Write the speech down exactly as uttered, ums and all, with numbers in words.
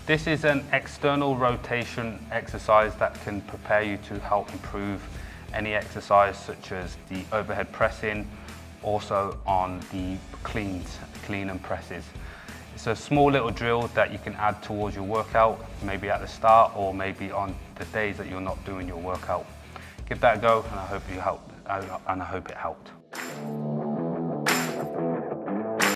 This is an external rotation exercise that can prepare you to help improve any exercise such as the overhead pressing, also on the cleans, clean and presses. It's a small little drill that you can add towards your workout, maybe at the start or maybe on the days that you're not doing your workout. Give that a go, and I hope you help, and I hope it helped.